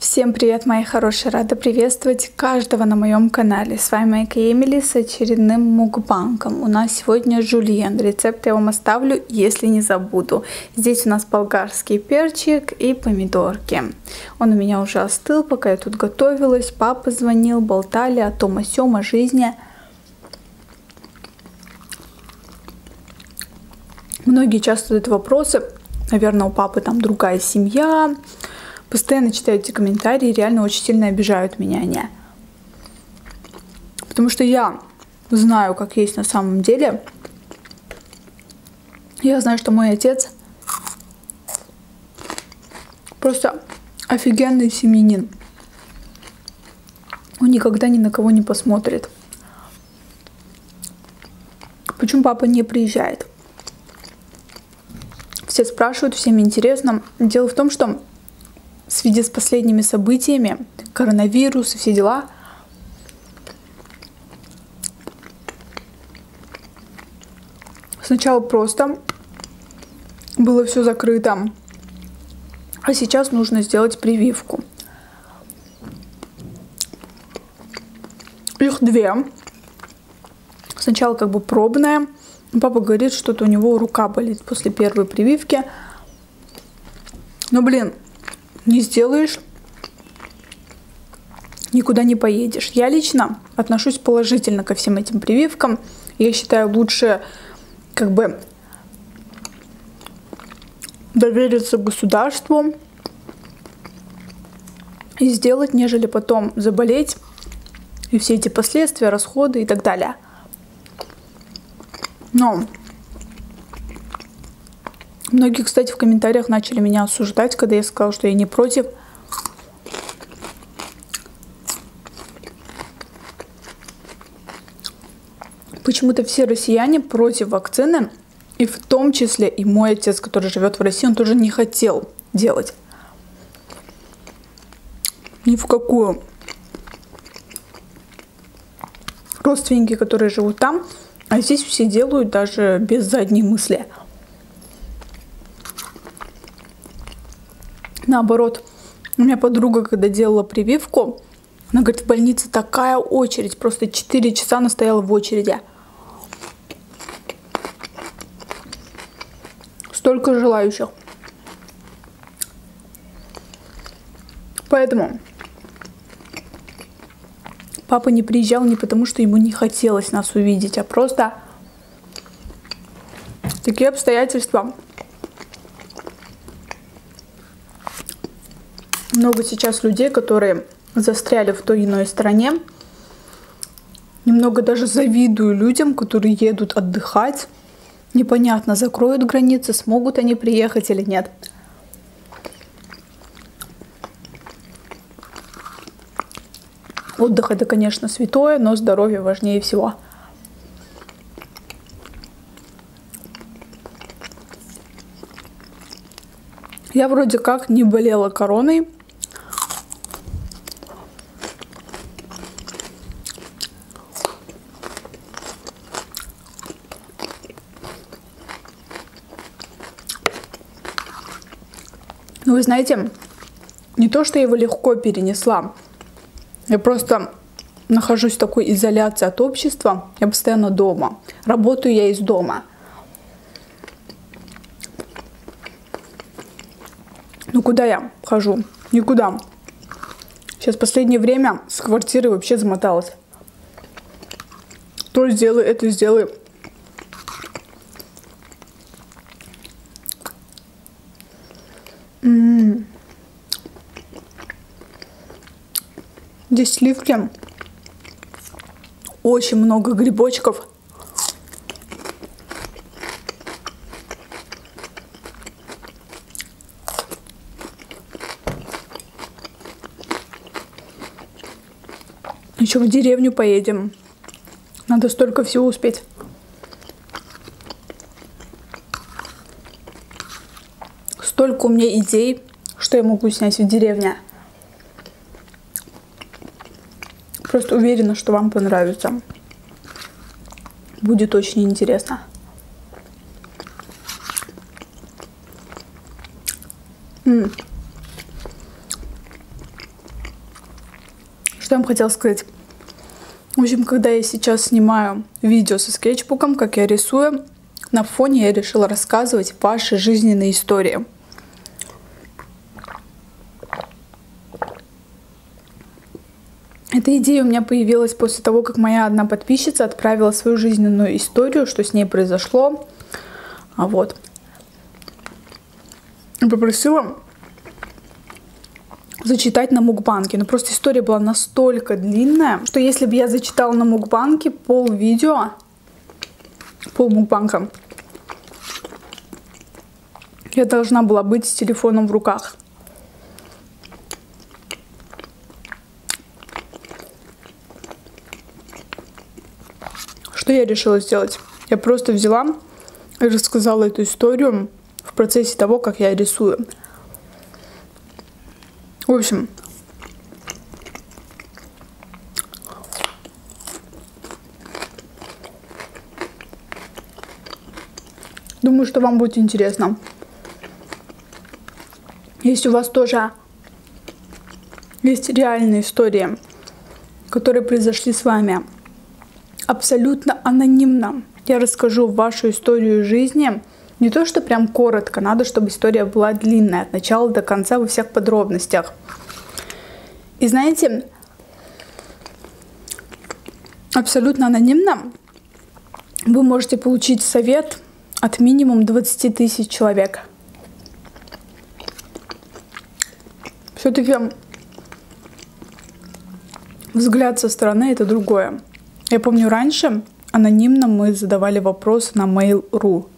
Всем привет, мои хорошие! Рада приветствовать каждого на моем канале. С вами Майка Эмили с очередным мукбангом. У нас сегодня жульен. Рецепт я вам оставлю, если не забуду. Здесь у нас болгарский перчик и помидорки. Он у меня уже остыл, пока я тут готовилась. Папа звонил, болтали о том, о сём, о жизни. Многие часто задают вопросы. Наверное, у папы там другая семья. Постоянно читаю эти комментарии, реально очень сильно обижают меня они. Потому что я знаю, как есть на самом деле. Я знаю, что мой отец просто офигенный семьянин. Он никогда ни на кого не посмотрит. Почему папа не приезжает? Все спрашивают, всем интересно. Дело в том, что в связи с последними событиями, коронавирус и все дела, сначала просто было все закрыто, а сейчас нужно сделать прививку. Их две. Сначала как бы пробная. Папа говорит, что-то у него рука болит после первой прививки. Но, блин, не сделаешь, никуда не поедешь. Я лично отношусь положительно ко всем этим прививкам. Я считаю, лучше как бы довериться государству и сделать, нежели потом заболеть и все эти последствия, расходы и так далее. Но многие, кстати, в комментариях начали меня осуждать, когда я сказала, что я не против. Почему-то все россияне против вакцины, и в том числе и мой отец, который живет в России, он тоже не хотел делать. Ни в какую. Родственники, которые живут там, а здесь все делают даже без задней мысли. Наоборот, у меня подруга, когда делала прививку, она говорит, в больнице такая очередь, просто 4 часа она стояла в очереди. Столько желающих. Поэтому папа не приезжал не потому, что ему не хотелось нас увидеть, а просто такие обстоятельства. Много сейчас людей, которые застряли в той или иной стране. Немного даже завидую людям, которые едут отдыхать. Непонятно, закроют границы, смогут они приехать или нет. Отдых — это, конечно, святое, но здоровье важнее всего. Я вроде как не болела короной. Но вы знаете, не то, что я его легко перенесла. Я просто нахожусь в такой изоляции от общества. Я постоянно дома. Работаю я из дома. Ну куда я хожу? Никуда. Сейчас в последнее время с квартиры вообще замоталась. То сделай, это сделай. Здесь сливки. Очень много грибочков. Еще в деревню поедем. Надо столько всего успеть. Столько у меня идей, что я могу снять в деревне. Просто уверена, что вам понравится. Будет очень интересно. Что я вам хотела сказать? В общем, когда я сейчас снимаю видео со скетчбуком, как я рисую, на фоне я решила рассказывать ваши жизненные истории. Эта идея у меня появилась после того, как моя одна подписчица отправила свою жизненную историю, что с ней произошло. Вот. И попросила зачитать на мукбанке. Но просто история была настолько длинная, что если бы я зачитала на мукбанке пол мукбанка, я должна была быть с телефоном в руках. Что я решила сделать? Я просто взяла и рассказала эту историю в процессе того, как я рисую. В общем, думаю, что вам будет интересно. Если у вас тоже есть реальные истории, которые произошли с вами абсолютно анонимно, я расскажу вашу историю жизни. Не то, что прям коротко, надо, чтобы история была длинная, от начала до конца, во всех подробностях. И знаете, абсолютно анонимно вы можете получить совет от минимум 20 тысяч человек. Все-таки взгляд со стороны — это другое. Я помню, раньше анонимно мы задавали вопросы на Mail.ru.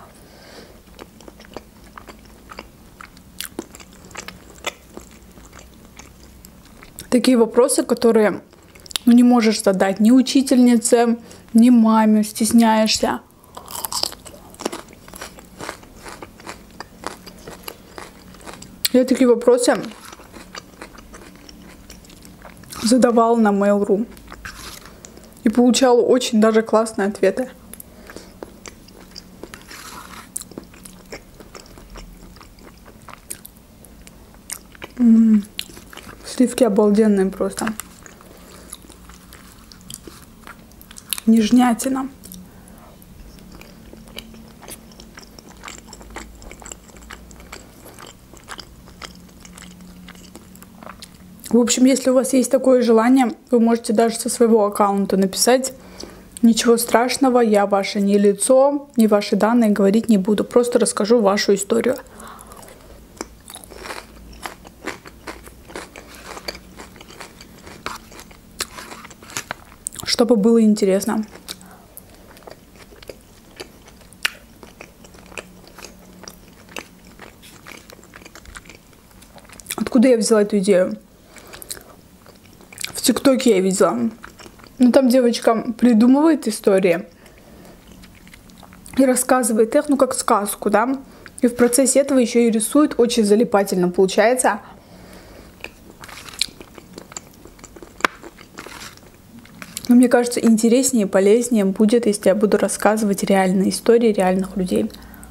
Такие вопросы, которые не можешь задать ни учительнице, ни маме, стесняешься. Я такие вопросы задавала на Mail.ru и получала очень даже классные ответы. Сливки обалденные просто. Нежнятина. В общем, если у вас есть такое желание, вы можете даже со своего аккаунта написать: ничего страшного, я ваше не лицо, не ваши данные говорить не буду, просто расскажу вашу историю. Чтобы было интересно. Откуда я взяла эту идею? В ТикТоке я видела. Ну, там девочка придумывает истории и рассказывает их, ну, как сказку, да? И в процессе этого еще и рисует, очень залипательно получается. Но мне кажется, интереснее и полезнее будет, если я буду рассказывать реальные истории реальных людей.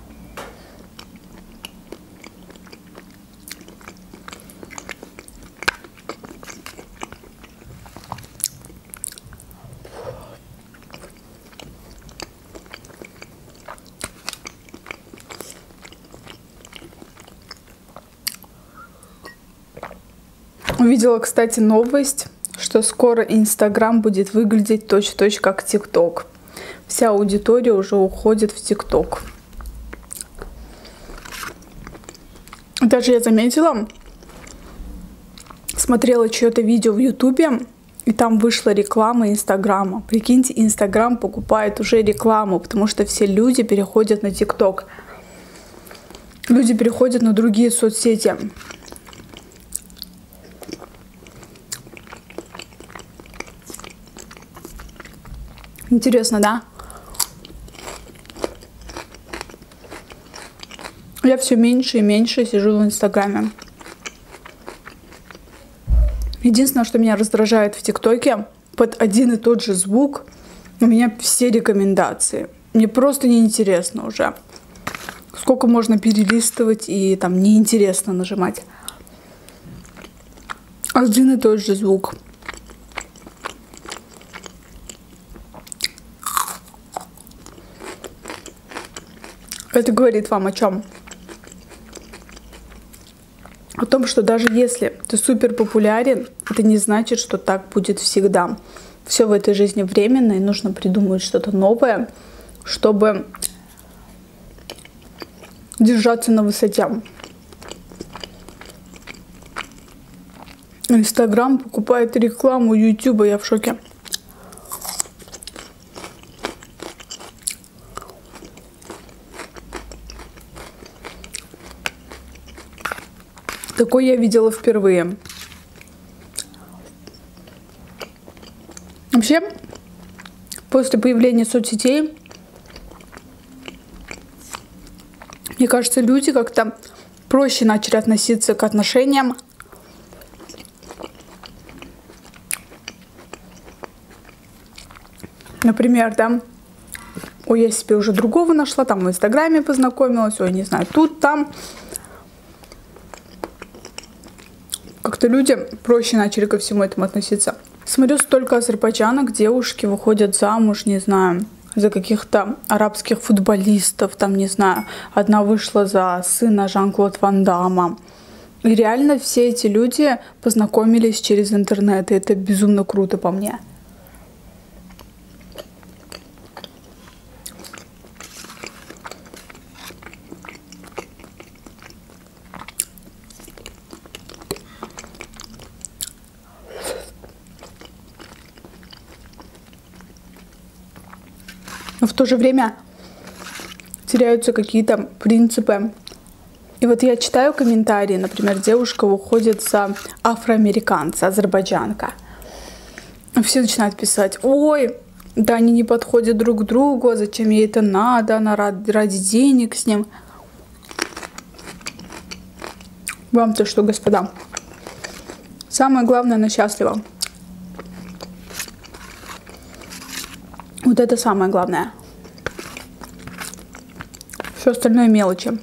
Увидела, кстати, новость, что скоро Инстаграм будет выглядеть точь-в-точь как ТикТок. Вся аудитория уже уходит в ТикТок. Даже я заметила, смотрела чье-то видео в Ютубе, и там вышла реклама Инстаграма. Прикиньте, Инстаграм покупает уже рекламу, потому что все люди переходят на ТикТок. Люди переходят на другие соцсети. Интересно, да? Я все меньше и меньше сижу в Инстаграме. Единственное, что меня раздражает в ТикТоке, под один и тот же звук у меня все рекомендации. Мне просто неинтересно уже. Сколько можно перелистывать и там неинтересно нажимать. Один и тот же звук. Это говорит вам о чем? О том, что даже если ты супер популярен, это не значит, что так будет всегда. Все в этой жизни временно, и нужно придумать что-то новое, чтобы держаться на высоте. Инстаграм покупает рекламу Ютуба, я в шоке. Такой я видела впервые. Вообще, после появления соцсетей, мне кажется, люди как-то проще начали относиться к отношениям. Например, да, ой, я себе уже другого нашла, там в Инстаграме познакомилась, ой, не знаю, тут, там. Как-то люди проще начали ко всему этому относиться. Смотрю столько азербайджанок, девушки выходят замуж, не знаю, за каких-то арабских футболистов, там, не знаю, одна вышла за сына Жан-Клод Ван Дамма. И реально все эти люди познакомились через интернет, и это безумно круто по мне. Но в то же время теряются какие-то принципы. И вот я читаю комментарии, например, девушка выходит за афроамериканца, азербайджанка. Все начинают писать: ой, да они не подходят друг к другу, а зачем ей это надо, она ради денег с ним. Вам-то что, господа? Самое главное, она счастлива. Вот это самое главное. Все остальное мелочи.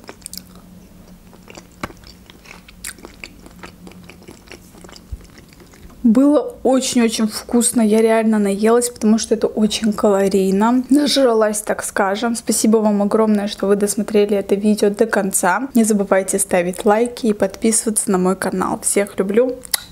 Было очень-очень вкусно. Я реально наелась, потому что это очень калорийно. Нажралась, так скажем. Спасибо вам огромное, что вы досмотрели это видео до конца. Не забывайте ставить лайки и подписываться на мой канал. Всех люблю.